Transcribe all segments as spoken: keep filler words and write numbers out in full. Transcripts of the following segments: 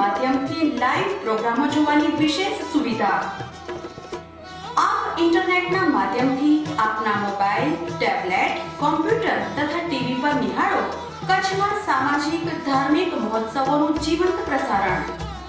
માધ્યમથી લાઈવ પ્રોગ્રામો જોવાની વિશેષ સુવિધા। આપ ઇન્ટરનેટના માધ્યમથી આપના મોબાઈલ, ટેબ્લેટ, કોમ્પ્યુટર તથા ટીવી પર નિહાળો કચ્છમાં સામાજિક ધાર્મિક મહોત્સવોનું જીવંત પ્રસારણ।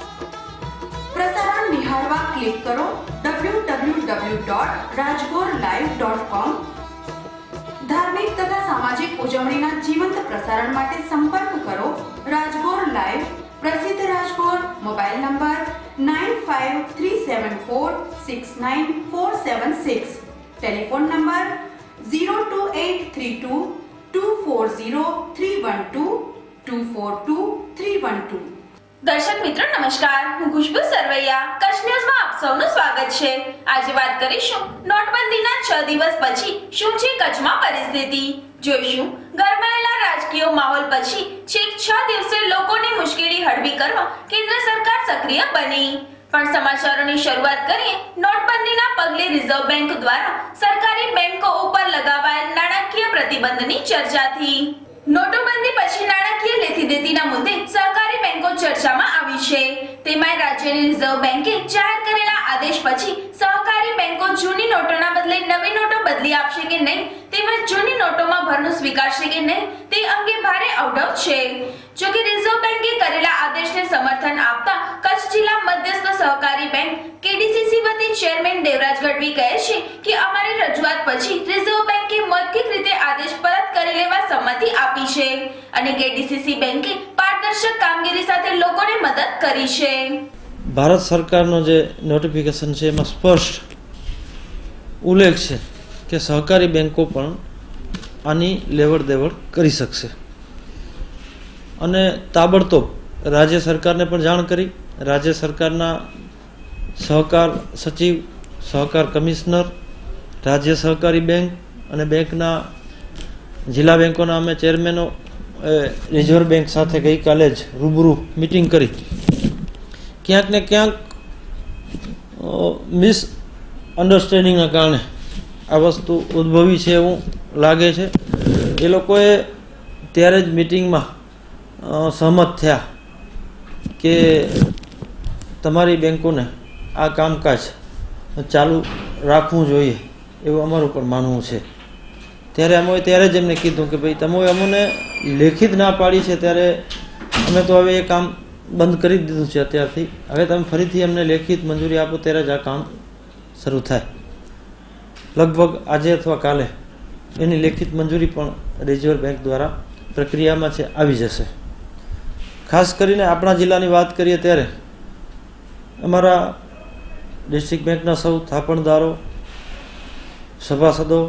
પ્રસારણ નિહાળવા ક્લિક કરો W W W dot Rajgor live dot com. धार्मिक तथा सामाजिक उजवણીના जीवंत प्रसारण માટે संपर्क करो राजगोर लाइव प्रसिद्ध Rajgor. Mobile number nine five three seven four six nine four seven six, telephone number zero two eight three two two four zero three one two two four two three one two. दर्शक मित्रों नमस्कार, હું ખુશ્બુ સરવૈયા કચ્છ ન્યૂઝમાં આપ સૌનું સ્વાગત છે। આજે વાત કરીશું નોટબંધીના છ દિવસ પછી શું છે કચ્છમાં પરિસ્થિતિ। જોઈશું ગરમાયેલા રાજકીય માહોલ પછી છેક છ દિવસે લોકોની મુશ્કેલી હળવી કરવા કેન્દ્ર સરકાર સક્રિય બની। પણ સમાચારોની શરૂઆત કરીએ નોટબંધીના પગલે રિઝર્વ બેંક દ્વારા સરકારી બેંકો ઉપર લગાવાયેલ નાણાકીય પ્રતિબંધની ચર્ચાથી। નોટબંધી પછી નાણાકીય લેતી દેતીના મુદ્દે સરકારી બેંકો ચર્ચામાં આવી છે। તેમાં રાજ્યની રિઝર્વ બેંકે જાહેર કરેલા આદેશ પછી સહકારી બેંકો જૂની નોટોના બદલે નવી નોટો બદલી આપશે કે નહીં તેમજ જૂની નોટોમાં ભરણું સ્વીકારશે કે નહીં તે અંગે ભારે અવડવ છે। જો કે રિઝર્વ બેંકે કરેલા આદેશને સમર્થન આપતા કચ્છ જિલ્લા મધ્યસ્થ સહકારી બેંક કેડીસીસી વતી ચેરમેન દેવરાજ ગઢવી કહે છે કે અમારી રજૂઆત પછી રિઝર્વ બેંકે મૌખિક રીતે આદેશ પરત કરી લેવા સંમતિ આપી છે અને કેડીસીસી બેંકે પારદર્શક કામગીરી સાથે લોકોને મદદ કરી છે। ભારત સરકારનો જે નોટિફિકેશન છે એમાં સ્પષ્ટ ઉલ્લેખ છે કે સહકારી બેંકો પણ આની લેવડ દેવડ કરી શકશે અને તાબડતોબ રાજ્ય સરકારને પણ જાણ કરી રાજ્ય સરકારના સહકાર સચિવ, સહકાર કમિશનર, રાજ્ય સહકારી બેંક અને બેંકના જિલ્લા બેંકોના અમે ચેરમેનો રિઝર્વ બેંક સાથે ગઈકાલે જ રૂબરૂ મિટિંગ કરી ક્યાંક ને ક્યાંક મિસ અન્ડરસ્ટેન્ડિંગના કારણે આ વસ્તુ ઉદ્ભવી છે એવું લાગે છે। એ લોકોએ ત્યારે જ મિટિંગમાં સહમત થયા કે તમારી બેંકોને આ કામકાજ ચાલુ રાખવું જોઈએ એવું અમારું પણ માનવું છે। ત્યારે અમે ત્યારે જ એમને કીધું કે ભાઈ તમે અમને લેખિત ના પાડી છે ત્યારે અમે તો હવે એ કામ બંધ કરી દીધું છે અત્યારથી। હવે તમે ફરીથી અમને લેખિત મંજૂરી આપો ત્યારે જ આ કામ શરૂ થાય। લગભગ આજે અથવા કાલે એની લેખિત મંજૂરી પણ રિઝર્વ બેંક દ્વારા પ્રક્રિયામાં છે આવી જશે। ખાસ કરીને આપણા જિલ્લાની વાત કરીએ ત્યારે અમારા ડિસ્ટ્રિક્ટ બેંકના સૌ થાપણદારો, સભાસદો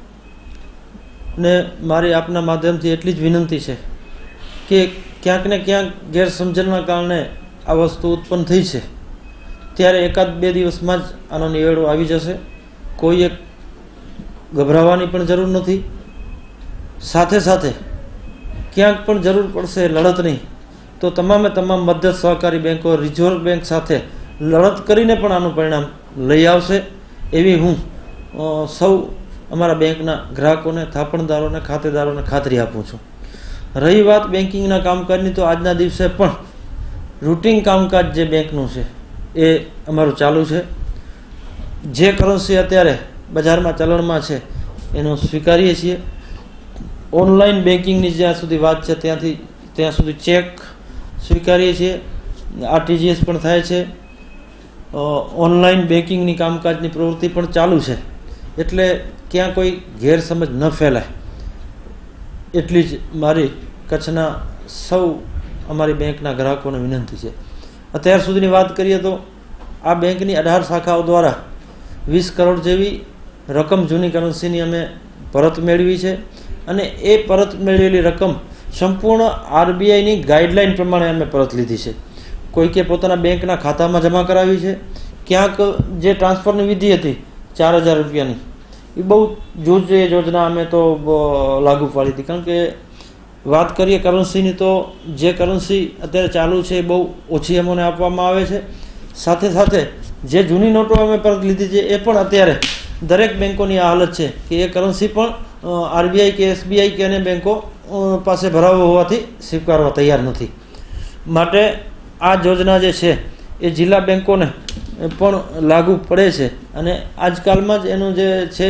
ને મારી આપના માધ્યમથી એટલી જ વિનંતી છે કે ક્યાંક ને ક્યાંક ગેરસમજણના કારણે આ વસ્તુ ઉત્પન્ન થઈ છે ત્યારે એકાદ બે દિવસમાં જ આનો નિવેડો આવી જશે। કોઈએ ગભરાવાની પણ જરૂર નથી। સાથે સાથે ક્યાંક પણ જરૂર પડશે લડતની તો તમામે તમામ મધ્યસ્થ સહકારી બેંકો રિઝર્વ બેંક સાથે લડત કરીને પણ આનું પરિણામ લઈ આવશે એવી હું સૌ અમારા બેંકના ગ્રાહકોને, થાપણદારોને, ખાતેદારોને ખાતરી આપું છું। રહી વાત બેન્કિંગના કામકાજની તો આજના દિવસે પણ રૂટિન કામકાજ જે બેંકનું છે એ અમારું ચાલુ છે। જે કરન્સી અત્યારે બજારમાં ચલણમાં છે એનો સ્વીકારીએ છીએ। ઓનલાઈન બેન્કિંગની જ્યાં સુધી વાત છે ત્યાંથી ત્યાં સુધી ચેક સ્વીકારીએ છીએ। આરટીજીએસ પણ થાય છે। ઓનલાઈન બેન્કિંગની કામકાજની પ્રવૃત્તિ પણ ચાલુ છે એટલે ક્યાં કોઈ ગેરસમજ ન ફેલાય એટલી જ મારી કચ્છના સૌ અમારી બેંકના ગ્રાહકોને વિનંતી છે। અત્યાર સુધીની વાત કરીએ તો આ બેંકની અઢાર શાખાઓ દ્વારા વીસ કરોડ જેવી રકમ જૂની કરન્સીની અમે પરત મેળવી છે અને એ પરત મેળવેલી રકમ સંપૂર્ણ આરબીઆઈની ગાઈડલાઈન પ્રમાણે અમે પરત લીધી છે। કોઈકે પોતાના બેંકના ખાતામાં જમા કરાવી છે। ક્યાંક જે ટ્રાન્સફરની વિધિ હતી ચાર હજાર રૂપિયાની એ બહુ જોજે યોજના અમે તો લાગુ પાડી હતી। કારણ કે વાત કરીએ કરન્સીની તો જે કરન્સી અત્યારે ચાલુ છે એ બહુ ઓછી અમને આપવામાં આવે છે। સાથે સાથે જે જૂની નોટો અમે પરત લીધી છે એ પણ અત્યારે દરેક બેંકોની આ હાલત છે કે એ કરન્સી પણ આરબીઆઈ કે એસબીઆઈ કે અન્ય બેંકો પાસે ભરાવો હોવાથી સ્વીકારવા તૈયાર નથી। માટે આ યોજના જે છે એ જિલ્લા બેંકોને પણ લાગુ પડે છે અને આજકાલમાં જ એનું જે છે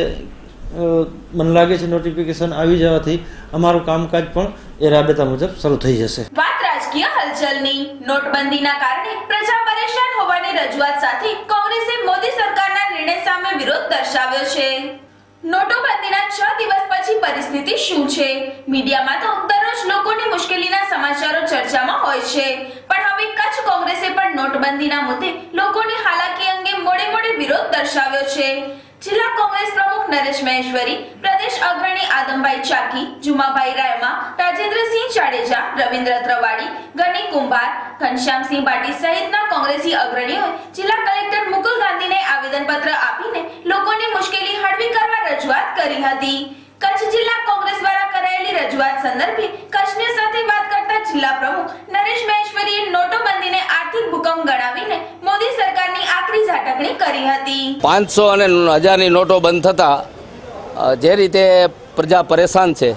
મને લાગે છે નોટિફિકેશન આવી જવાથી અમારું કામકાજ પણ એ રાબેતા મુજબ શરૂ થઈ જશે. વાત રાજકીય હલચલની. નોટબંધીના કારણે પ્રજા પરેશાન હોવાની રજૂઆત સાથે કોંગ્રેસે મોદી સરકારના નિર્ણય સામે વિરોધ દર્શાવ્યો છે. નોટબંધીના છ દિવસ પછી પરિસ્થિતિ શું છે? મીડિયામાં તો દરરોજ લોકોની મુશ્કેલીના સમાચારો ચર્ચામાં હોય છે, પણ હવે કચ્છ કોંગ્રેસે પણ નોટબંધીના મુદ્દે લોકોની હાલાકી અંગે મોડે મોડે વિરોધ દર્શાવ્યો છે. જિલ્લા કોંગ્રેસ પ્રમુખ નરેશ મહેશ્વરી, પ્રદેશ અગ્રણી આદમભાઈ ચાકી, જુમાભાઈ રાયમા, રાજેન્દ્રસિંહ જાડેજા, રવિન્દ્ર ત્રવાડી, ગણી કુંભાર, ઘનશ્યામસિંહ બાટી સહિતના કોંગ્રેસી અગ્રણીઓએ જિલ્લા કલેક્ટર મુકુલ ગાંધીને આવેદનપત્ર આપીને લોકોની મુશ્કેલી હળવી કરવા રજૂઆત કરી હતી. કચ્છ જિલ્લા કોંગ્રેસ દ્વારા કરાયેલી રજૂઆત સંદર્ભે કચ્છની સાથે વાત કરતા જિલ્લા પ્રમુખ નરેશ મહેશ્વરીએ નોટબંધીને આર્થિક ભૂકંપ ગણાવીને મોદી સરકારની આકરી ઝાટકણી કરી હતી. પાંચસો અને હજારની નોટો બંધ થતા જે રીતે પ્રજા પરેશાન છે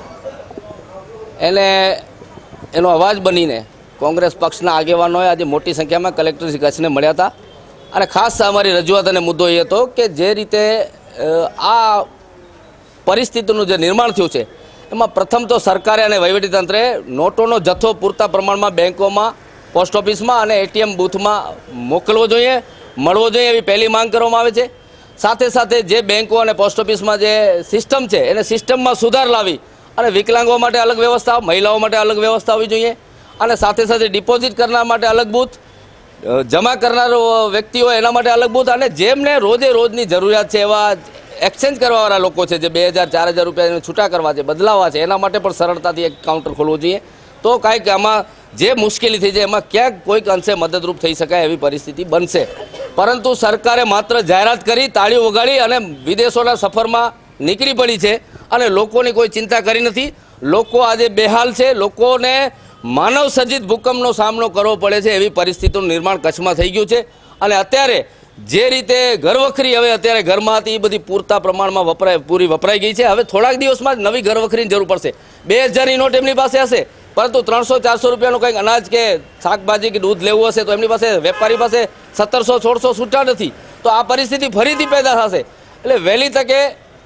એને એનો અવાજ બનીને કોંગ્રેસ પક્ષના આગેવાનોએ આજે મોટી સંખ્યામાં કલેક્ટર શ્રી કચ્છને મળ્યા હતા અને ખાસ અમારી રજૂઆત અને મુદ્દો એ હતો કે જે રીતે આ પરિસ્થિતિનું જે નિર્માણ થયું છે એમાં પ્રથમ તો સરકારે અને વહીવટીતંત્રે નોટોનો જથ્થો પૂરતા પ્રમાણમાં બેંકોમાં, પોસ્ટ ઓફિસમાં અને એટીએમ બૂથમાં મોકલવો જોઈએ, મળવો જોઈએ એવી પહેલી માંગ કરવામાં આવે છે. સાથે સાથે જે બેંકો અને પોસ્ટ ઓફિસમાં જે સિસ્ટમ છે એને સિસ્ટમમાં સુધાર લાવી અને વિકલાંગો માટે અલગ વ્યવસ્થા, મહિલાઓ માટે અલગ વ્યવસ્થા હોવી જોઈએ અને સાથે સાથે ડિપોઝિટ કરનાર માટે અલગ બૂથ, જમા કરનાર વ્યક્તિઓ એના માટે અલગ બૂથ અને જેમને રોજે રોજની જરૂરિયાત છે એવા એક્સચેન્જ કરવાવાળા લોકો છે જે બે હજાર ચાર હજાર રૂપિયા છૂટા કરવા છે, બદલાવા છે, એના માટે પણ સરળતાથી એક કાઉન્ટર ખોલવું જોઈએ. તો કાંઈક આમાં જે મુશ્કેલી થઈ જાય એમાં ક્યાંક કોઈક અંશે મદદરૂપ થઈ શકાય એવી પરિસ્થિતિ બનશે. પરંતુ સરકારે માત્ર જાહેરાત કરી, તાળીઓ વગાડી અને વિદેશોના સફરમાં નીકળી પડી છે અને લોકોની કોઈ ચિંતા કરી નથી. લોકો આજે બેહાલ છે. લોકોને માનવ સર્જિત ભૂકંપનો સામનો કરવો પડે છે એવી પરિસ્થિતિનું નિર્માણ કચ્છમાં થઈ ગયું છે અને અત્યારે જે રીતે ઘરવખરી હવે અત્યારે ઘરમાં હતી એ બધી પૂરતા પ્રમાણમાં વપરાય પૂરી વપરાઈ ગઈ છે. હવે થોડાક દિવસમાં જ નવી ઘરવખરીની જરૂર પડશે. બે હજારની નોટ એમની પાસે હશે પરંતુ ત્રણસો ચારસો રૂપિયાનું કંઈક અનાજ કે શાકભાજી કે દૂધ લેવું હશે તો એમની પાસે વેપારી પાસે સત્તરસો સોળસો છૂટા નથી. તો આ પરિસ્થિતિ ફરીથી પેદા થશે. એટલે વહેલી તકે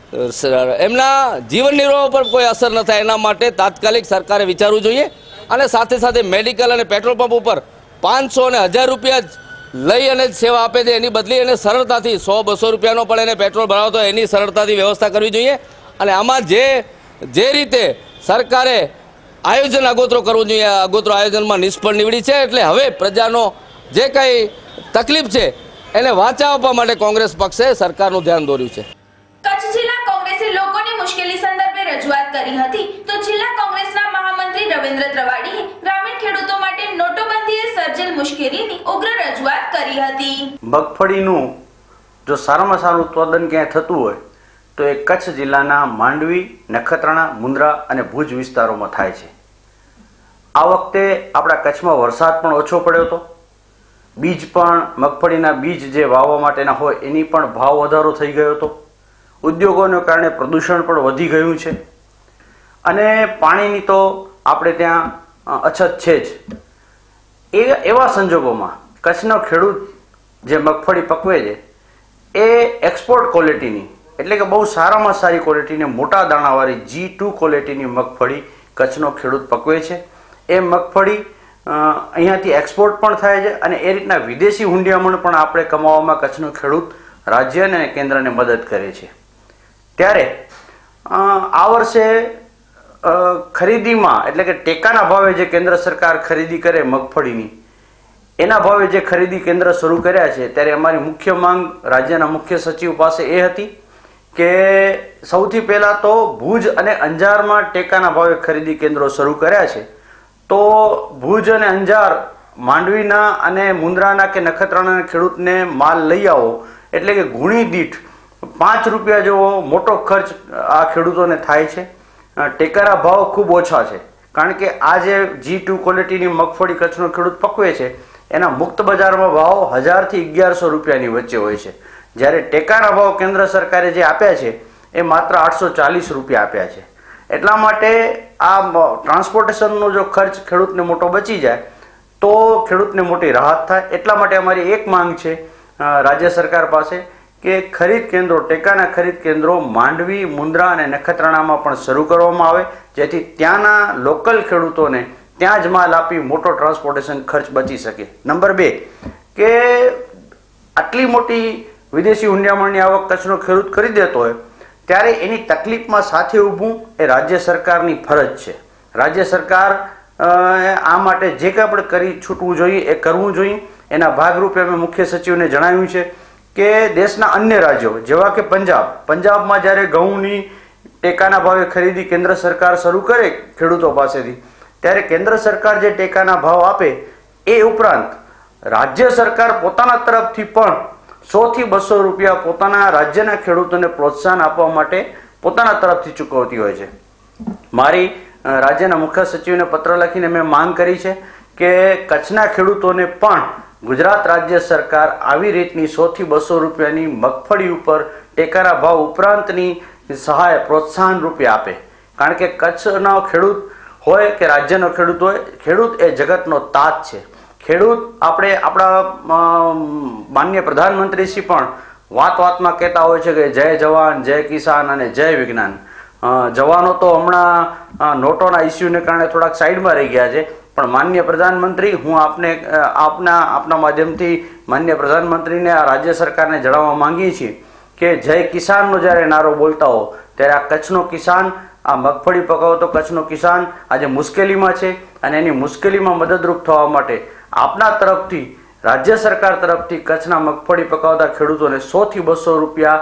એમના જીવન નિર્વાહ પર કોઈ અસર ન થાય એના માટે તાત્કાલિક સરકારે વિચારવું જોઈએ અને સાથે સાથે મેડિકલ અને પેટ્રોલ પંપ ઉપર પાંચસો અને હજાર રૂપિયા જ લઈ અને સેવા આપે છે એની બદલી એને સરળતાથી સો બસો રૂપિયાનો પણ એને પેટ્રોલ ભરાવતો એની સરળતાથી વ્યવસ્થા કરવી જોઈએ. અને આમાં જે જે રીતે સરકારે આયોજન આગોતરો કરવું જોઈએ આગોતરો આયોજનમાં નિષ્ફળ નીવડી છે. એટલે હવે પ્રજાનો જે કંઈ તકલીફ છે એને વાંચા આપવા માટે કોંગ્રેસ પક્ષે સરકારનું ધ્યાન દોર્યું છે. કચ્છ જિલ્લા કોંગ્રેસે લોકોની મુશ્કેલી સંદર્ભે રજૂઆત કરી હતી તો જિલ્લા કોંગ્રેસના મહામંત્રી રવિન્દ્ર ત્રવાડીએ ગ્રામીણ ખેડૂતો માટે નોટબંધીએ સર્જેલ મુશ્કેલીની ઉગ્ર રજૂઆત કરી હતી. મગફળીનું જો સારામાં સારું ઉત્પાદન ક્યાંય થતું હોય તો એ કચ્છ જિલ્લાના માંડવી, નખત્રાણા, મુન્દ્રા અને ભુજ વિસ્તારોમાં થાય છે. આ વખતે આપણા કચ્છમાં વરસાદ પણ ઓછો પડ્યો હતો. બીજ પણ મગફળીના બીજ જે વાવવા માટેના હોય એની પણ ભાવ વધારો થઈ ગયો હતો. ઉદ્યોગોને કારણે પ્રદૂષણ પણ વધી ગયું છે અને પાણીની તો આપણે ત્યાં અછત છે જ. એ એવા સંજોગોમાં કચ્છનો ખેડૂત જે મગફળી પકવે છે એ એક્સપોર્ટ ક્વોલિટીની એટલે કે બહુ સારામાં સારી ક્વોલિટીની મોટા દાણાવાળી જી ટુ ક્વોલિટીની મગફળી કચ્છનો ખેડૂત પકવે છે. એ મગફળી અહીંયાથી એક્સપોર્ટ પણ થાય છે અને એ રીતના વિદેશી હુંડિયામણ પણ આપણે કમાવામાં કચ્છનો ખેડૂત રાજ્ય અને કેન્દ્રને મદદ કરે છે. ત્યારે આ વર્ષે ખરીદીમાં એટલે કે ટેકાના ભાવે જે કેન્દ્ર સરકાર ખરીદી કરે મગફળીની એના ભાવે જે ખરીદી કેન્દ્ર શરૂ કર્યા છે ત્યારે અમારી મુખ્ય માંગ રાજ્યના મુખ્ય સચિવ પાસે એ હતી કે સૌથી પહેલાં તો ભુજ અને અંજારમાં ટેકાના ભાવે ખરીદી કેન્દ્રો શરૂ કર્યા છે. તો ભુજ અને અંજાર માંડવીના અને મુન્દ્રાના કે નખત્રાણાના ખેડૂતને માલ લઈ આવો એટલે કે ગુણી દીઠ પાંચ રૂપિયા જેવો મોટો ખર્ચ આ ખેડૂતોને થાય છે. ટેકાના ભાવ ખૂબ ઓછા છે કારણ કે આ જે જી ટુ ક્વોલિટીની મગફળી કચ્છનો ખેડૂત પકવે છે એના મુક્ત બજારમાં ભાવ હજારથી અગિયારસો રૂપિયાની વચ્ચે હોય છે. જ્યારે ટેકાના ભાવ કેન્દ્ર સરકારે જે આપ્યા છે એ માત્ર આઠસો ચાલીસ રૂપિયા આપ્યા છે. એટલા માટે આ ટ્રાન્સપોર્ટેશનનો જો ખર્ચ ખેડૂતને મોટો બચી જાય તો ખેડૂતને મોટી રાહત થાય. એટલા માટે અમારી એક માંગ છે રાજ્ય સરકાર પાસે કે ખરીદ કેન્દ્રો, ટેકાના ખરીદ કેન્દ્રો માંડવી, મુન્દ્રા અને નખત્રાણામાં પણ શરૂ કરવામાં આવે, જેથી ત્યાંના લોકલ ખેડૂતોને ત્યાં જ માલ આપી મોટો ટ્રાન્સપોર્ટેશન ખર્ચ બચી શકે. નંબર બે કે આટલી મોટી વિદેશી હુંડિયામણની આવક કચ્છનો ખેડૂત કરી દેતો હોય ત્યારે એની તકલીફમાં સાથે ઊભું એ રાજ્ય સરકારની ફરજ છે. રાજ્ય સરકાર આ માટે જે કંઈ આપણે કરી છૂટવું જોઈએ એ કરવું જોઈએ. એના ભાગરૂપે અમે મુખ્ય સચિવને જણાવ્યું છે કે દેશના અન્ય રાજ્યો જેવા કે પંજાબ પંજાબમાં જ્યારે ઘઉંની ટેકાના ભાવે ખરીદી કેન્દ્ર સરકાર શરૂ કરે ખેડૂતો પાસેથી, ત્યારે કેન્દ્ર સરકાર જે ટેકાના ભાવ આપે એ ઉપરાંત રાજ્ય સરકાર પોતાના તરફથી પણ સો થી બસો રૂપિયા પોતાના રાજ્યના ખેડૂતોને પ્રોત્સાહન આપવા માટે પોતાના તરફથી ચૂકવતી હોય છે. મારી રાજ્યના મુખ્ય સચિવને પત્ર લખીને મેં માંગ કરી છે કે કચ્છના ખેડૂતોને પણ ગુજરાત રાજ્ય સરકાર આવી રીતની સો થી બસો રૂપિયાની મગફળી ઉપર ટેકાના ભાવ ઉપરાંતની સહાય પ્રોત્સાહન રૂપે આપે. કારણ કે કચ્છનો ખેડૂત હોય કે રાજ્યનો ખેડૂત હોય, ખેડૂત એ જગતનો તાજ છે. ખેડૂત આપણે આપણા માનનીય પ્રધાનમંત્રીશ્રી પણ વાત વાતમાં કહેતા હોય છે કે જય જવાન, જય કિસાન અને જય વિજ્ઞાન. જવાનો તો હમણાં નોટોના ઇસ્યુને કારણે થોડાક સાઈડમાં રહી ગયા છે, પણ માનનીય પ્રધાનમંત્રી, હું આપને આપના આપના માધ્યમથી માનનીય પ્રધાનમંત્રીને આ રાજ્ય સરકારને જણાવવા માંગીએ છીએ કે જય કિસાનનો જ્યારે નારો બોલતા હો ત્યારે આ કચ્છનો કિસાન, આ મગફળી પકાવતો કચ્છનો કિસાન આજે મુશ્કેલીમાં છે અને એની મુશ્કેલીમાં મદદરૂપ થવા માટે આપના તરફથી, રાજ્ય સરકાર તરફથી કચ્છના મગફળી પકાવતા ખેડૂતોને સો થી બસો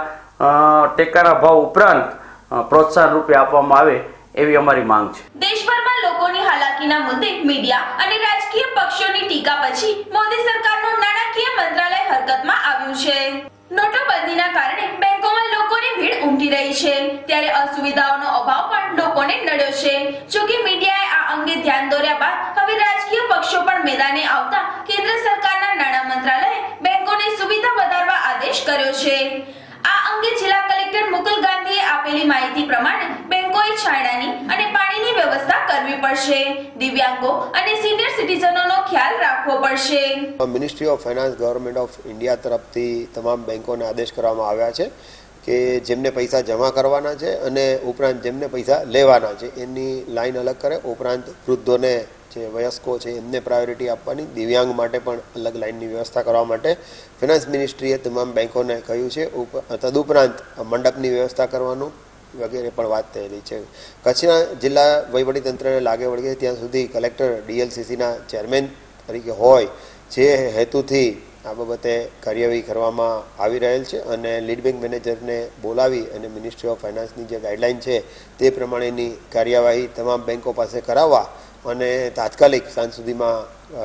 રૂપિયા ટેકાના ભાવ ઉપરાંત પ્રોત્સાહન રૂપે આપવામાં આવે એવી અમારી માંગ છે. દેશભરમાં લોકોની હાલાકીના મુદ્દે મીડિયા અને રાજકીય પક્ષોની ટીકા પછી મોદી સરકારનું નાણાકીય મંત્રાલય હરકતમાં આવ્યું છે. નોટબંધીના કારણે બેંકોમાં લોકોની ભીડ ઉમટી રહી છે, ત્યારે અસુવિધાઓનો અભાવ પણ લોકોને નડ્યો છે. જોકે મીડિયાએ આ અંગે ધ્યાન દોર્યા બાદ હવે રાજકીય પક્ષો પણ મેદાને આવતા કેન્દ્ર સરકારના નાણાં મંત્રાલયે બેંકોની સુવિધા વધારવા આદેશ કર્યો છે. આ અંગે જિલ્લા કલેક્ટર મુકુલ ગાંધીએ આપેલી માહિતી પ્રમાણે બેંકોએ છાંયડાની અને પાણીની વ્યવસ્થા કરવી પડશે. દિવ્યાંગો અને સિનિયર સિટીઝનોનો ખ્યાલ રાખવો પડશે. Ministry of finance government of India તરફથી તમામ બેંકોને આદેશ કરવામાં આવ્યા છે કે જેમને પૈસા જમા કરવાના છે અને ઉપરાંત જેમને પૈસા લેવાના છે એની લાઈન અલગ કરે. ઉપરાંત વૃદ્ધોને, જે વયસ્કો છે એમને પ્રાયોરિટી આપવાની, દિવ્યાંગ માટે પણ અલગ લાઇનની વ્યવસ્થા કરવા માટે ફિનાન્સ મિનિસ્ટ્રીએ તમામ બેંકોને કહ્યું છે. તદુપરાંત મંડપની વ્યવસ્થા કરવાનું વગેરે પણ વાત થયેલી છે. કચ્છના જિલ્લા વહીવટીતંત્રને લાગે વળગે ત્યાં સુધી કલેક્ટર ડીએલસીસીના ચેરમેન તરીકે હોય જે હેતુથી આ બાબતે કાર્યવાહી કરવામાં આવી રહેલ છે અને લીડ બેંક મેનેજરને બોલાવી અને મિનિસ્ટ્રી ઓફ ફાઇનાન્સની જે ગાઈડલાઇન છે તે પ્રમાણેની કાર્યવાહી તમામ બેંકો પાસે કરાવવા અને તાત્કાલિક સાંજ સુધીમાં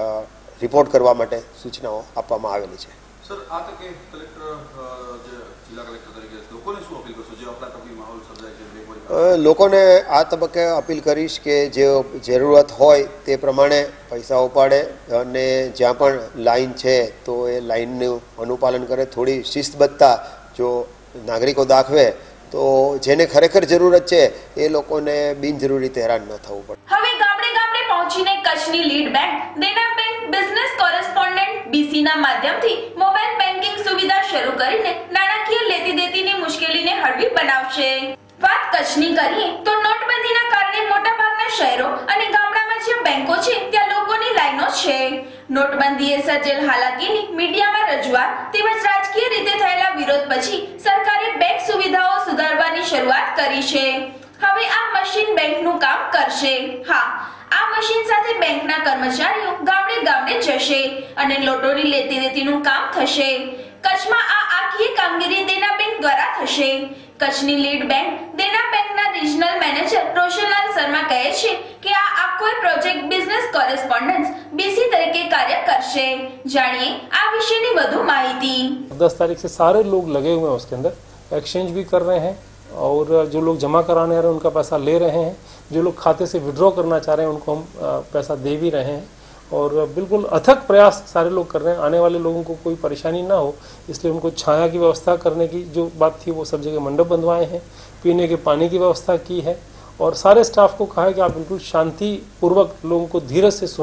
રિપોર્ટ કરવા માટે સૂચનાઓ આપવામાં આવેલી છે. સર, આ તકે કલેક્ટર જે જિલ્લા કલેક્ટર તરીકે લોકોને શું અપીલ કરશો જે આપણા તકલીફ માહોલ સર્જાય છે? લોકોને આ તબક્કે અપીલ કરીશ કે જે જરૂરત હોય તે પ્રમાણે પૈસા ઉપાડે અને જ્યાં પણ લાઈન છે તો એ લાઈનનું અનુપાલન કરે. થોડી શિસ્તબદ્ધતા જો નાગરિકો દાખવે તો જેને ખરેખર જરૂરત છે એ લોકોને બિનજરૂરી રીતે હેરાન ન થવું પડે. હવે ગામડે ગામડે પહોંચીને કચ્છની lead bank, Dena bank business correspondent BC ના માધ્યમથી મોબાઈલ બેન્કિંગ સુવિધા શરૂ કરીને નાણાકીય લેતી દેતીની મુશ્કેલીને હળવી બનાવશે. વાત કચ્છની કરીએ તો નોટબંધીના કારણે મોટાભાગના શહેરો અને ગામડામાં જે બેંકો છે ત્યાં લોકોની લાઈનો છે. નોટબંધીએ સર્જેલ હાલાકીની મીડિયામાં રજૂઆત તેમજ રાજકીય રીતે થયેલા વિરોધ પછી સરકારે બેંક સુવિધાઓ સુધારવાની શરૂઆત કરી છે. હવે આ મશીન બેંકનું કામ કરશે. હા, આ મશીન સાથે બેંકના કર્મચારીઓ ગામડે ગામડે જશે અને લોટોની લેતી દેતીનું કામ થશે. કચ્છમાં આ આખી કામગીરી દેના બેંક દ્વારા થશે. કચ્છની લીડ બેંક દેના બેંકના રિજનલ મેનેજર રોશનલાલ શર્મા કહે છે કે આ આખો પ્રોજેક્ટ બિઝનેસ કોરેસ્પોન્ડન્સ बीसी तरीके कार्य करશે. जानिए आ विषय की વધુ माहिती. दस तारीख से सारे लोग लगे हुए हैं उसके अंदर, एक्सचेंज भी कर रहे हैं और जो लोग जमा कराने आ रहे हैं उनका पैसा ले रहे हैं, जो लोग खाते से विड्रॉ करना चाह रहे हैं उनको हम पैसा दे भी रहे हैं और बिल्कुल अथक प्रयास सारे लोग कर रहे हैं आने वाले लोगों को कोई परेशानी ना हो, इसलिए उनको छाया की व्यवस्था करने की जो बात थी वो सब जगह मंडप बंधवाए हैं, पीने के पानी की व्यवस्था की है और सारे स्टाफ को कहा है कि आप बिल्कुल शांति पूर्वक लोगों को धीरज से सुने,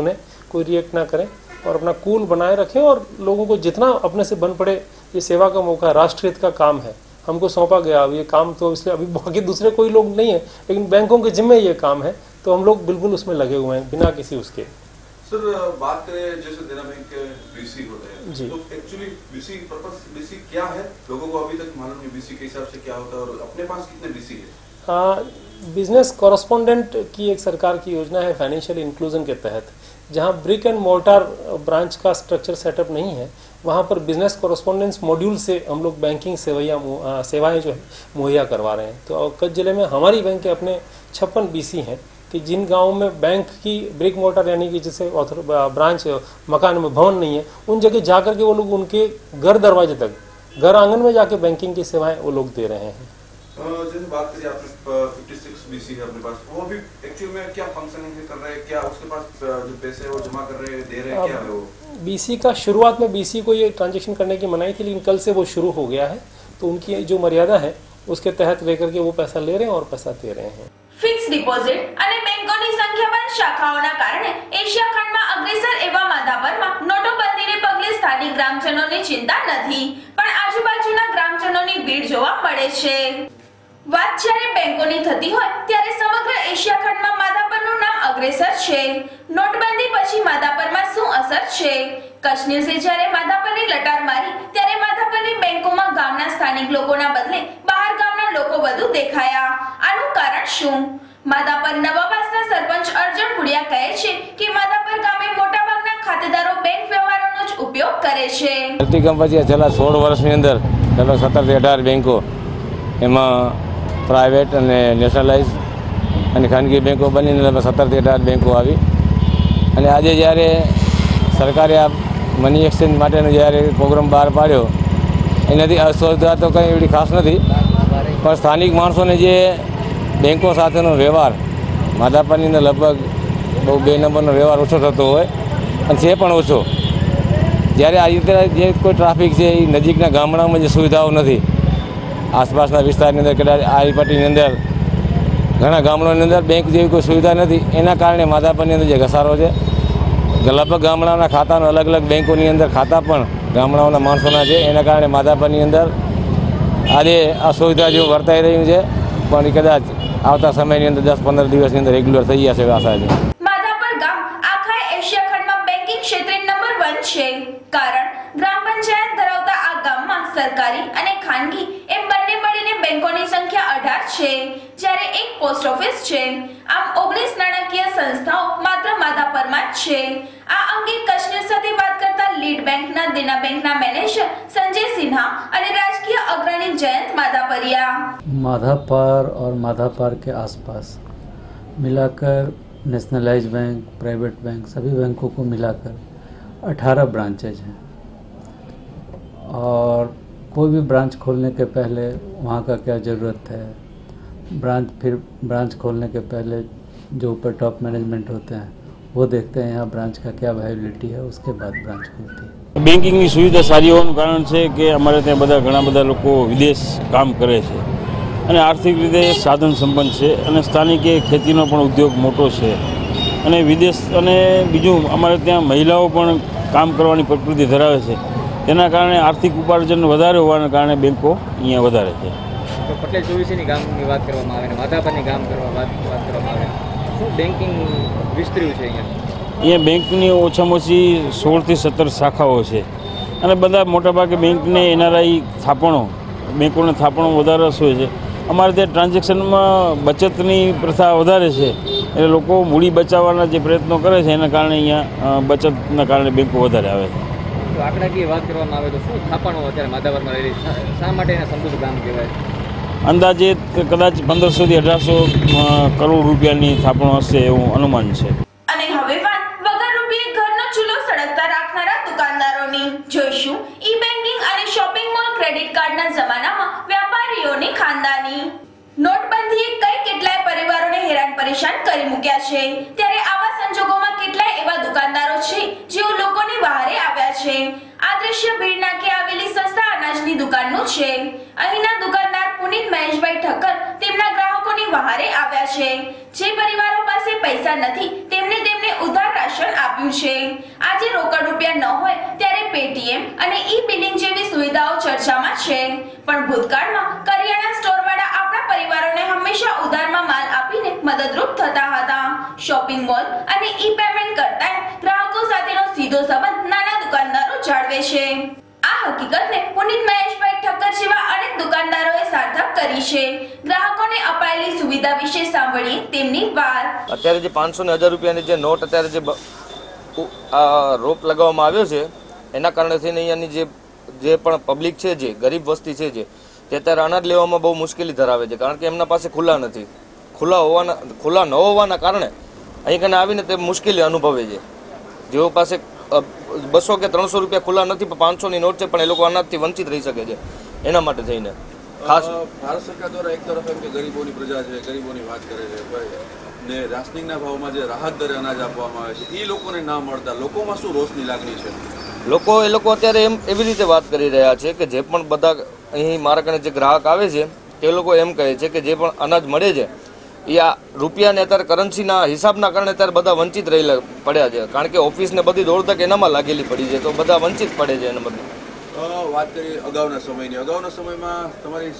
कोई रिएक्ट ना करें और अपना कूल बनाए रखें और लोगों को जितना अपने से बन पड़े, ये सेवा का मौका है, राष्ट्र हित का काम है, हमको सौंपा गया ये काम, तो इसलिए अभी बाकी दूसरे कोई लोग नहीं है, लेकिन बैंकों के जिम्मे ये काम है, तो हम लोग बिल्कुल उसमें लगे हुए हैं बिना किसी उसके। सर बात करें जैसे देना बैंक के बीसी होते हैं जी। तो एक्चुअली बीसी पर्पस बीसी क्या है, लोगों को अभी तक मालूम नहीं बीसी के हिसाब से क्या होता है और अपने पास कितने बीसी है? बिजनेस कॉरेस्पोंडेंट की एक सरकार की योजना है फाइनेंशियल इंक्लूजन के तहत, जहां ब्रिक एंड मोर्टार ब्रांच का स्ट्रक्चर सेटअप नहीं है, वहां पर बिजनेस कॉरेस्पोंडेंस मॉड्यूल से हम लोग बैंकिंग सेवाएं सेवाएं जो है मुहैया करवा रहे हैं। तो कच्छ जिले में हमारी बैंक के अपने छप्पन बीसी हैं कि जिन गांवों में बैंक की ब्रिक मोर्टार यानी कि जैसे ब्रांच मकान में भवन नहीं है, उन जगह जाकर के वो लोग उनके घर दरवाजे तक, घर आंगन में जाके बैंकिंग की सेवाएं वो लोग दे रहे हैं। जैसे बात करिए आपने छप्पन बीसी है अपने पास, वो भी एक्चुअली में क्या फंक्शन है कर रहे हैं, क्या उसके पास जो पैसे है वो जमा कर रहे हैं, दे रहे हैं, क्या है वो? बीसी का शुरुआत में बीसी को ये ट्रांजेक्शन करने की मनाही थी, लेकिन कल से वो शुरू हो गया है, तो उनकी जो मर्यादा है उसके तहत लेकर के वो पैसा ले रहे हैं और पैसा दे रहे हैं। ફિક્સ ડિપોઝિટ અને બેંકોની સંખ્યાબંધ શાખાઓના કારણે એશિયા ખંડમાં અગ્રેસર એવા માધાપરમાં નોટોબંધીને પગલે સ્થાનિક ગ્રામજનોની ચિંતા નથી, પણ આજુબાજુના ગ્રામજનોની ભીડ જોવા મળે છે। વાત જ્યારે બેંકોની થતી હોય ત્યારે સમગ્ર એશિયા ખંડમાં માધાપરનું નામ અગ્રેસર છે। નોટબંધી પછી માધાપરમાં શું અસર છે? કચ્છ ન્યૂઝે જ્યારે માધાપરની લટાર મારી ત્યારે માધાપરની બેંકોમાં ગામના સ્થાનિક લોકોના બદલે બહાર ગામના લોકો વધુ દેખાયા। આનું કારણ શું? માધાપર નવાબાસના સરપંચ અર્જુન ભુડિયા કહે છે કે માધાપર ગામે મોટાભાગના ખાતેદારો બેંક વ્યવહારોનો જ ઉપયોગ કરે છે। ધરતીકંપ પછી છેલ્લા સોળ વર્ષની અંદર લગભગ સત્તરથી અઢાર બેંકો, એમાં પ્રાઇવેટ અને નેશનલાઇઝ અને ખાનગી બેંકો બનીને લગભગ સત્તરથી અઢાર બેંકો આવી અને આજે જ્યારે સરકારે આ મની એક્સચેન્જ માટેનો જ્યારે પ્રોગ્રામ બહાર પાડ્યો એનાથી અસુવિધા તો કંઈ એવી ખાસ નથી, પણ સ્થાનિક માણસોને જે બેંકો સાથેનો વ્યવહાર માધાપરની અંદર લગભગ બહુ બે નંબરનો વ્યવહાર ઓછો થતો હોય અને છે પણ ઓછો, જ્યારે આ રીતે જે કોઈ ટ્રાફિક છે એ નજીકના ગામડામાં જે સુવિધાઓ નથી, આસપાસના વિસ્તારની અંદર કદાચ આ પટ્ટીની અંદર ઘણા ગામડાની અંદર બેંક જેવી કોઈ સુવિધા નથી, એના કારણે માધાપરની અંદર જે ઘસારો છે, લગભગ ગામડાના ખાતાનો અલગ અલગ બેંકોની અંદર ખાતા પણ ગામડાઓના માણસોના છે, એના કારણે માધાપરની અંદર આજે આ સુવિધા જેવું વર્તાઈ રહ્યું છે, પણ એ કદાચ આવતા સમયની અંદર દસ પંદર દિવસની અંદર રેગ્યુલર થઈ જશે એવી આશા છે। માધાપર ગામ આખા એશિયા ખંડમાં બેંકિંગ ક્ષેત્રે નંબર વન છે, કારણ ગ્રામ પંચાયત ધરાવતા આ ગામમાં સરકારી અને ખાનગી એમ બંને મળીને બેંકોની સંખ્યા અઢાર છે, જ્યારે એક પોસ્ટ ઓફિસ છે। આમ ઓગણીસ નાણાકીય સંસ્થાઓ માત્ર માધાપરમાં જ છે। આ અંગે કચ્છ ન્યૂઝ સાથે વાત કરતા લીડ બેંકના દેના બેંકના મેનેજર સંજય સિન્हा અને રાજકીય અગ્રણી जयंत माधापरिया। माधापर और माधापर के आसपास मिलाकर नेशनलाइज बैंक, प्राइवेट बैंक, सभी बैंकों को मिलाकर अठारह ब्रांचेज हैं और कोई भी ब्रांच खोलने के पहले वहाँ का क्या ज़रूरत है, ब्रांच फिर ब्रांच खोलने के पहले जो ऊपर टॉप मैनेजमेंट होते हैं वो देखते हैं यहाँ ब्रांच का क्या वायबिलिटी है, उसके बाद ब्रांच खुलती है। બેન્કિંગની સુવિધા સારી હોવાનું કારણ છે કે અમારે ત્યાં બધા ઘણા બધા લોકો વિદેશ કામ કરે છે અને આર્થિક રીતે સાધન સંપન્ન છે અને સ્થાનિકે ખેતીનો પણ ઉદ્યોગ મોટો છે અને વિદેશ અને બીજું અમારે ત્યાં મહિલાઓ પણ કામ કરવાની પ્રકૃતિ ધરાવે છે, તેના કારણે આર્થિક ઉપાર્જન વધારે હોવાના કારણે બેંકો અહીંયા વધારે છે। તો પટેલ ચોવીસીની ગામની વાત કરવામાં આવે ને માધાપરની ગામ કરવા વાત વાત કરવામાં આવે, શું બેન્કિંગ વિસ્તર્યું છે અહીંયા? અહીંયા બેંકની ઓછામાં ઓછી સોળથી સત્તર શાખાઓ છે અને બધા મોટાભાગે બેંકને એનઆરઆઈ થાપણો, બેંકોને થાપણો વધારે હોય છે। અમારે ત્યાં ટ્રાન્ઝેક્શનમાં બચતની પ્રથા વધારે છે એટલે લોકો મૂડી બચાવવાના જે પ્રયત્નો કરે છે એના કારણે અહીંયા બચતના કારણે બેંકો વધારે આવે છે। તો આંકડાકીય વાત કરવામાં આવે તો શું થાપણો અત્યારે માધાપરમાં રહેલી, શા માટે એને સમૃદ્ધ ગામ કહેવાય? અંદાજે કદાચ પંદરસોથી અઢારસો કરોડ રૂપિયાની થાપણો હશે એવું અનુમાન છે। અને હવે વાત વગર રૂપિયે ઘરનો ચૂલો સળગતા રાખનારા દુકાનદારોની। જોઈશું ઈ બેન્કિંગ અને શોપિંગ મોલ ક્રેડિટ કાર્ડના જમાનામાં વ્યાપારીઓની ખાનદાની। નોટબંધીએ કઈ કેટલાય પરિવારોને હેરાન પરેશાન કરી મૂક્યા છે, ત્યારે આવા સંજોગોમાં કેટલાય એવા દુકાનદારો છે જેઓ લોકોની બહારે આવ્યા છે। આ દ્રશ્ય ભીડનાકે આવેલી સસ્તા અનાજની દુકાનનું છે। અહીંના દુકાનદાર પુનિત મહેશભાઈ ઠક્કર તેમના ગ્રાહકોને લોકોની વહારે આવ્યા છે। જે પરિવારો પાસે પૈસા નથી તેમને તેમને ઉધાર રાશન આપ્યું છે। આજે રોકડ રૂપિયા ન હોય ત્યારે પેટીએમ અને ઈ બિલિંગ જેવી સુવિધાઓ ચર્ચામાં છે, પણ ભૂતકાળમાં કરિયાણા સ્ટોરવાળા આપણા પરિવારોને હંમેશા ઉધારમાં માલ આપીને મદદરૂપ થતા હતા। શોપિંગ મોલ અને ઈ પેમેન્ટ કરતા ગ્રાહકો સાથેનો સીધો સંબંધ નાના દુકાનદારો જાળવે છે। આ હકીકતને પુનિત મહેશભાઈ ઠક્કર જેવા અનેક દુકાનદારોએ સાર્થક કરી છે। ગ્રાહકોને અપાયેલી સુવિધા વિશે સાંભળીએ તેમની વાત। અત્યારે જે પાંચસો ને હજાર રૂપિયાની જે નોટ અત્યારે જે રોપ લગાવવામાં આવ્યો છે એના કારણે થઈને અહીંયાની જે જે પણ પબ્લિક છે, જે ગરીબ વસ્તી છે, જે તે અત્યારે અનાજ લેવામાં બહુ મુશ્કેલી ધરાવે છે, કારણ કે એમના પાસે ખુલ્લા નથી। ખુલ્લા હોવાના ખુલ્લા ન હોવાના કારણે અહીં કને આવીને તે મુશ્કેલી અનુભવે છે। જેઓ પાસે બસો કે ત્રણસો રૂપિયા ખુલ્લા નથી, પણ પાંચસો ની નોટ છે, પણ એ લોકો અનાજથી વંચિત રહી શકે છે। એના માટે થઈને ખાસ ભારત સરકાર દ્વારા એક તરફ એમ કે ગરીબોની પ્રજા છે, ગરીબોની વાત કરે છે ને રાશનિંગના ભાવમાં જે રાહત દરે અનાજ આપવામાં આવે છે એ લોકોને ના મળતા લોકોમાં શું રોષની લાગણી છે? લોકો એ લોકો અત્યારે એમ એવી રીતે વાત કરી રહ્યા છે કે જે પણ બધા અહીં મારા કને જે ગ્રાહક આવે છે તે લોકો એમ કહે છે કે જે પણ અનાજ મળે છે એ આ રૂપિયાને અત્યારે કરન્સીના હિસાબના કારણે અત્યારે બધા વંચિત રહેલા પડ્યા છે, કારણ કે ઓફિસને બધી દોડધક એનામાં લાગેલી પડી છે, તો બધા વંચિત પડે છે એના બદલે। વાત કરીએ અગાઉના સમયની, અગાઉના સમયમાં તમારી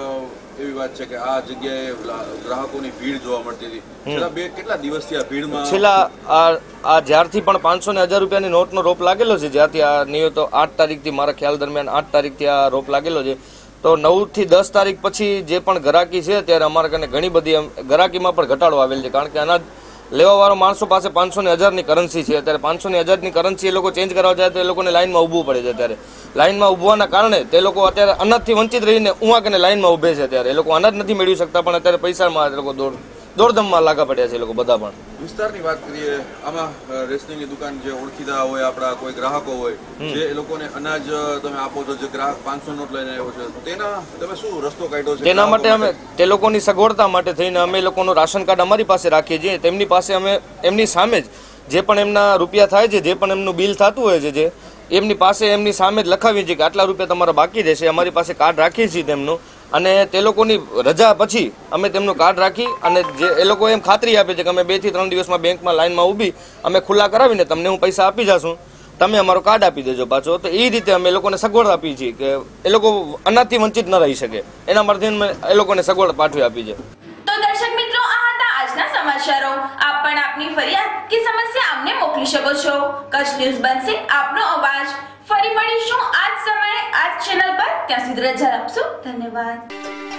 એવી વાત છે કે આ જગ્યાએ ગ્રાહકોની ભીડ જોવા મળતી હતી। છેલ્લા બે કેટલા દિવસથી આ ભીડમાં છેલ્લા આ આ જ્યારથી પણ પાંચસો ને હજાર રૂપિયાની નોટનો રોપ લાગેલો છે, જ્યારથી આ નિયત આઠ તારીખથી મારા ખ્યાલ દરમિયાન આઠ તારીખથી આ રોપ લાગેલો છે, તો નવ થી દસ તારીખ પછી જે પણ ગ્રાહકી છે ત્યારે અમારા કને ઘણી બધી ગ્રાહકીમાં પણ ઘટાડો આવેલ છે, કારણ કે અનાજ લેવા વાળા માણસો પાસે પાંચસો ને હજારની કરન્સી છે। અત્યારે પાંચસો ની હજારની કરન્સી એ લોકો ચેન્જ કરવા જાય તો એ લોકોને લાઈનમાં ઊભવું પડે છે। અત્યારે લાઈનમાં ઊભવાના કારણે તે લોકો અત્યારે અનાજથી વંચિત રહીને ઉવા કને લાઈનમાં ઊભે છે। ત્યારે એ લોકો અનાજ નથી મેળવી શકતા, પણ અત્યારે પૈસામાં એ લોકો દોડ દોડધમમાં લાગા પડ્યા છે એ લોકો બધા પણ। વિસ્તારની વાત કરીએ, આમાં રેશનિંગની દુકાન જે ઓળખીતા હોય, આપણા કોઈ ગ્રાહકો હોય જે એ લોકોને અનાજ તમે આપો છો, જે ગ્રાહક પાંચસો નોટ લઈને આવ્યો છે, તેના તમે શું રસ્તો કાઢ્યો છે? તેના માટે અમે તે લોકોની સગવડતા માટે થઈને અમે લોકોનું રાશન કાર્ડ અમારી પાસે રાખીએ છીએ। તેમની પાસે અમે એમની સામે જ જે પણ એમના રૂપિયા થાય છે, જે પણ એમનું બિલ થતું હોય છે, જે એમની પાસે એમની સામે જ લખાવીએ છીએ કે આટલા રૂપિયા તમારા બાકી રહેશે। અમારી પાસે કાર્ડ રાખીએ છીએ તેમનું, અને તે લોકોની રજા પછી અમે તેમનું કાર્ડ રાખી અને જે એ લોકો એમ ખાતરી આપે છે કે અમે બે થી ત્રણ દિવસમાં બેંકમાં લાઈનમાં ઊભી અમે ખુલ્લા કરાવીને તમને હું પૈસા આપી જશું, તમે અમારો કાર્ડ આપી દેજો પાછો। તો એ રીતે અમે લોકોને સગવડ આપી છીએ કે એ લોકો અનાજથી વંચિત ન રહી શકે, એના માટે એ લોકોને સગવડ પાઠવી આપી છે। તો દર્શક મિત્રો, આ હતા આજના સમાચારો। આપ પણ આપની ફરિયાદ કે સમસ્યા અમને મોકલી શકો છો। કચ્છ ન્યૂઝ બનશે આપનો અવાજ। ફરી મળીશું આજ સમયે આજ ચેનલ પર। ત્યાં સુધી રજા આપશો। ધન્યવાદ।